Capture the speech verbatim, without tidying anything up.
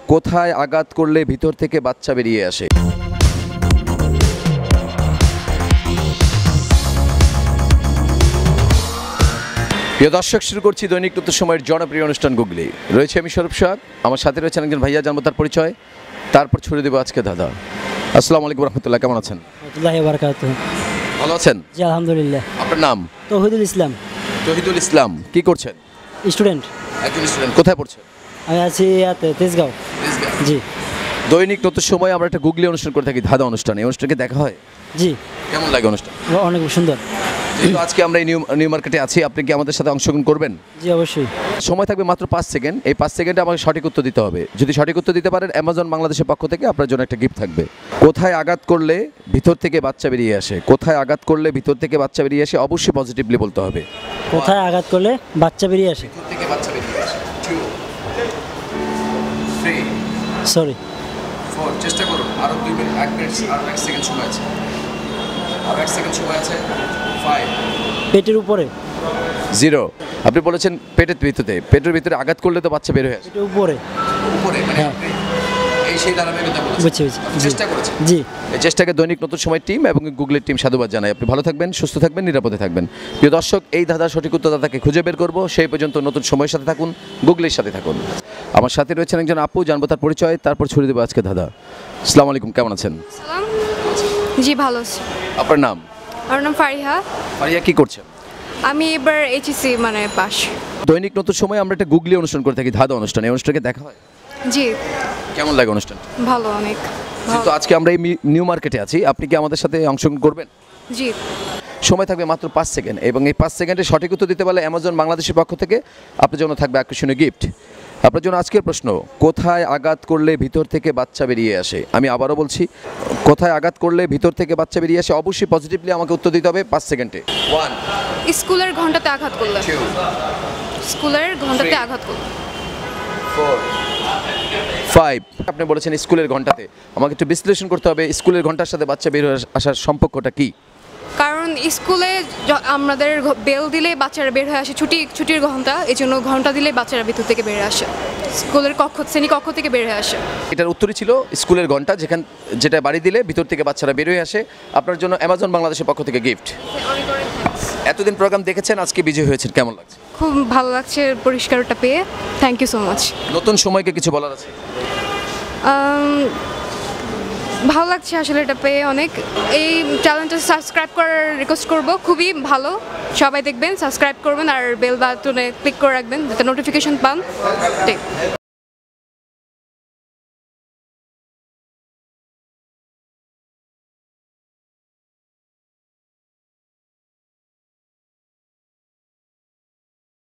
কোথায় আঘাত করলে ভিতর থেকে বাচ্চা বেরিয়ে আসে? প্রিয় দর্শক, শুরু করছি দৈনিক নতুন সময়ের জনপ্রিয় অনুষ্ঠান গুগলি। রয়েছে আমি স্বরূপ সাদ, আমার সাথে রয়েছেন একজন ভাইয়া, জানবো তার পরিচয়, তারপর ছুড়ে দেবো আজকে দাদা। আসসালামু আলাইকুম রহমতুল্লাহ, কেমন আছেন? ভালো আছেন? জি আলহামদুলিল্লাহ। আপনার নাম? তৌহিদুল ইসলাম। তৌহিদুল ইসলাম, কি করছেন? স্টুডেন্ট। একজন স্টুডেন্ট। কোথায় পড়ছেন? আমি আছি ইয়াতে তেজগাঁও। জি। দৈনিক নতুন সময় আমরা একটা গুগলি অনুষ্ঠান করে থাকি, ধাঁধা অনুষ্ঠান। এই অনুষ্ঠানকে দেখা হয়? জি। কেমন লাগে অনুষ্ঠান? অনেক সুন্দর। যেহেতু আজকে আমরা এই নিউ নিউ মার্কেটে আছি, আপনি কি আমাদের সাথে অংশগ্রহণ করবেন? জি অবশ্যই। সময় থাকবে মাত্র পাঁচ সেকেন্ড। এই পাঁচ সেকেন্ডে আমাকে সঠিক উত্তর দিতে হবে। যদি সঠিক উত্তর দিতে পারেন, অ্যামাজন বাংলাদেশের পক্ষ থেকে আপনার জন্য একটা গিফট থাকবে। কোথায় আঘাত করলে ভিতর থেকে বাচ্চা বেরিয়ে আসে? কোথায় আঘাত করলে ভিতর থেকে বাচ্চা বেরিয়ে আসে? অবশ্যই পজিটিভলি বলতে হবে। কোথায় আঘাত করলে বাচ্চা বেরিয়ে আসে? ভিতর থেকে বাচ্চা বেরিয়ে আসে। Two, three, sorry, four. চেষ্টা করুন। আরো দুই মিনিট, এক মিনিট আর এক সেকেন্ড সময় আছে। আর এক সেকেন্ড সময় আছে। ফাইভ। পেটের উপরে। জিরো। আপনি বলেছেন পেটের ভিতরে। পেটের ভিতরে আঘাত করলে তো বাচ্চা বের হয়ে আসে। পেটের উপরে। উপরে মানে হ্যাঁ। এই সেই ধারাবাহিকতা বলেছেন। বুঝছি বুঝছি। চেষ্টা করেছেন। জি। এই চেষ্টাকে দৈনিক নতুন সময় টিম এবং গুগলের টিম সাধুবাদ জানাই। আপনি ভালো থাকবেন, সুস্থ থাকবেন, নিরাপদে থাকবেন। প্রিয় দর্শক, এই ধাঁধার সঠিক উত্তরদাতাকে খুঁজে বের করব। সেই পর্যন্ত নতুন সময়ের সাথে থাকুন, গুগলের সাথে থাকুন। আমার সাথে রয়েছেন একজন আপু, জানবো তার পরিচয়, তারপর ছুড়ে দেবো আজকে ধাঁধা। আসসালামু আলাইকুম, কেমন আছেন? সালাম। জি ভালো আছি। আপনার নাম? আমার নাম ফারিহা। ফারিয়া, কি করছেন? আমি এবার এইচএসসি মানে পাস। দৈনিক নতুন সময় আমরা একটা গুগলি অনুষ্ঠান করে থাকি, ধাঁধা অনুষ্ঠান। এই অনুষ্ঠানকে দেখা হয়? জি। কেমন লাগে অনুষ্ঠান? ভালো, অনেক কিন্তু আজকে আমরা এই নিউ মার্কেটে আছি, আপনি কি আমাদের সাথে অংশগ্রহণ করবেন? জি। সময় থাকবে মাত্র পাঁচ সেকেন্ড এবং এই পাঁচ সেকেন্ডে সঠিক উত্তর দিতে পারলে অ্যামাজন বাংলাদেশের পক্ষ থেকে আপনার জন্য থাকবে আকর্ষণীয় গিফট। আপনার জন্য আজকের প্রশ্ন, কোথায় আঘাত করলে ভিতর থেকে বাচ্চা বেরিয়ে আসে? আমি আবারও বলছি, কোথায় আঘাত করলে ভিতর থেকে বাচ্চা বেরিয়ে আসে? অবশ্যই পজিটিভলি আমাকে উত্তর দিতে হবে পাঁচ সেকেন্ডে। ওয়ান। স্কুলের ঘন্টাতে আঘাত করলে। টু, স্কুলের ঘন্টাতে আঘাত করলে। Four, five. আপনি বলেছেন স্কুলের ঘন্টাতে। আমাকে একটু বিশ্লেষণ করতে হবে, স্কুলের ঘন্টার সাথে বাচ্চা বের হয়ে আসার সম্পর্কটা কি? কারণ স্কুলে য- আমাদের ঘ- বেল দিলে বাচ্চারা বের হয়ে আসে, ছুটি ছুটির ঘন্টা, এই জন্য ঘন্টা দিলে বাচ্চারা ভিতর থেকে বের আসে, স্কুলের কক্ষ শ্রেণী কক্ষ থেকে বের হয়ে আসে। এটার উত্তরই ছিল স্কুলের ঘন্টা, যেখান যেটা বাড়ি দিলে ভিতর থেকে বাচ্চারা বের হয়ে আসে। আপনার জন্য অ্যামাজন বাংলাদেশের পক্ষ থেকে গিফট। অনেক অনেক thanks। এতদিন প্রোগ্রাম দেখেছেন, আজকে বিজয় হয়েছেন, কেমন লাগছে? খুব ভালো লাগছে পুরস্কারটা পেয়ে, থ্যাংক ইউ সো মাচ। নতুন সময়কে কিছু বলার আছে? ভালো লাগছে আসলে এটা পেয়ে অনেক। এই চ্যানেলটা সাবস্ক্রাইব করার রিকোয়েস্ট করব, খুবই ভালো, সবাই দেখবেন, সাবস্ক্রাইব করবেন আর বেল বাটনে ক্লিক করে রাখবেন যাতে নোটিফিকেশন পান। ঠিক।